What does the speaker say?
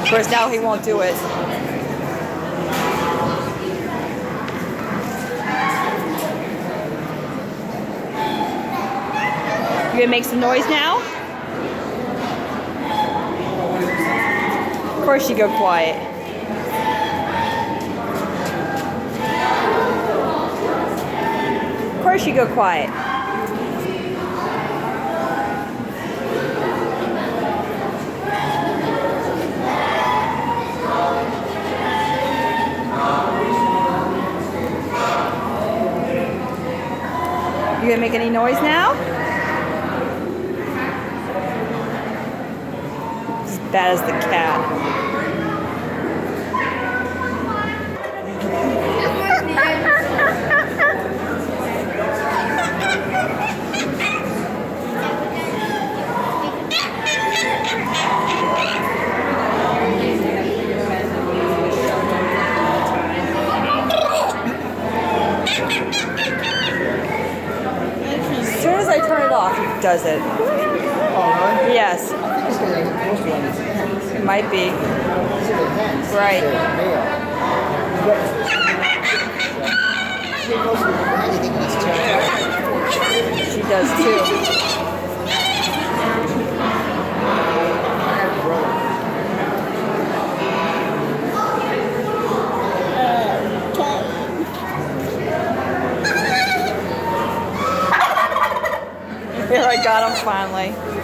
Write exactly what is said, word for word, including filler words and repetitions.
Of course, now he won't do it. You gonna make some noise now? Of course you go quiet. Of course you go quiet. You gonna make any noise now? As bad as the cat. As soon as I turn it off, he does it. Oh, really? Yes. I think it's because I'm supposed to on his hands. It might be. These are the hens. Right. These are the male. She goes to the bag, you think that's terrible. She does too. Here, I got him finally.